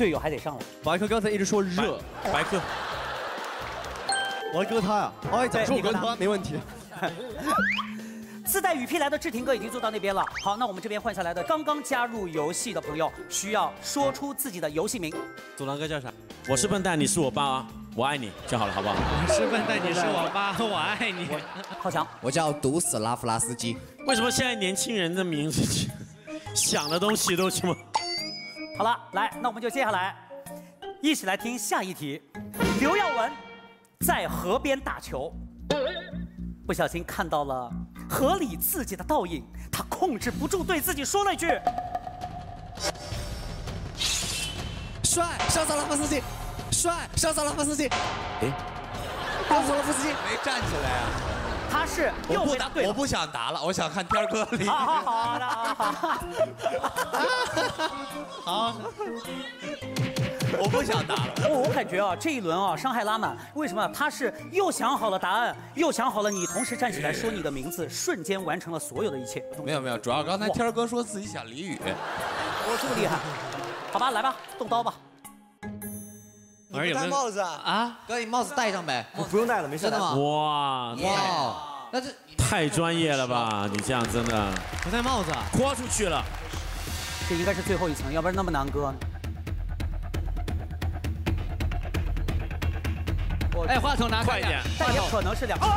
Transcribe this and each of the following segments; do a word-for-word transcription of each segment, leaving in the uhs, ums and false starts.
队友还得上来。 白客刚才一直说热， 白客， 我要割他呀！哎，讲说我割他没问题。 自带雨披来的志廷哥已经坐到那边了。好，那我们这边换下来的刚刚加入游戏的朋友，需要说出自己的游戏名。 祖蓝哥叫啥？我是笨蛋，你是我爸啊，我爱你就好了，好不好？ 我是笨蛋，你是我爸，我爱你。 浩强， 我叫毒死拉夫拉斯基。 为什么现在年轻人的名字想的东西都这么？ 好了，来，那我们就接下来一起来听下一题。刘耀文在河边打球，不小心看到了河里自己的倒影，他控制不住对自己说了一句：“ 帅，上萨拉夫斯基，帅，上萨拉夫斯基。”哎，上萨拉夫斯基没站起来啊！ 他是又回答对了。 我不想答了，我想看天哥里。 好好好的，好。 好。我不想答了。 我我感觉啊，这一轮啊，伤害拉满。为什么？他是又想好了答案，又想好了你同时站起来说你的名字，瞬间完成了所有的一切。 没有没有，主要刚才天哥说自己想俚语。 我这么厉害？好吧，来吧，动刀吧。 你不戴帽子啊？啊，哥，你帽子戴上呗。 我不用戴了，没事。 真的吗？ 哇哇，那这太专业了吧？你这样真的不戴帽子啊？ 豁出去了。 这应该是最后一层，要不然那么难割。 哎，话筒拿快一点， 但也可能是两。哦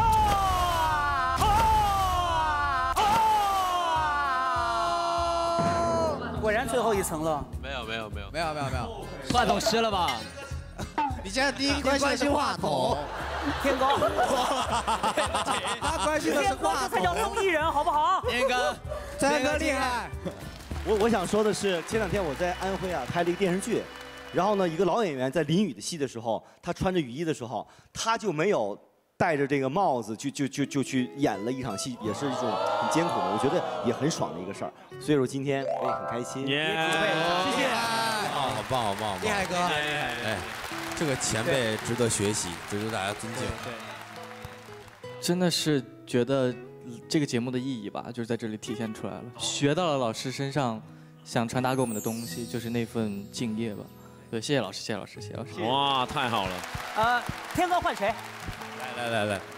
哦！果然最后一层了。 没有没有没有没有没有没有， 话筒湿了吧？ 你现在第一关心的是话筒， 天哥， 他关心的是话筒， 这才叫综艺人，好不好？ 天哥， 天哥厉害。 我我想说的是，前两天我在安徽啊拍了一个电视剧。然后呢，一个老演员在淋雨的戏的时候，他穿着雨衣的时候，他就没有戴着这个帽子，就就就就去演了一场戏，也是一种很艰苦的，我觉得也很爽的一个事儿。所以说今天我也很开心。 耶！ 谢谢。 好，好棒，好棒，好棒！ 厉害哥， 哎，这个前辈值得学习，值得大家尊敬。 真的是觉得这个节目的意义吧，就是在这里体现出来了，学到了老师身上想传达给我们的东西，就是那份敬业吧。对，谢谢老师，谢谢老师，谢谢老师。 哇，太好了！ 呃，天哥换谁？ 来来来来。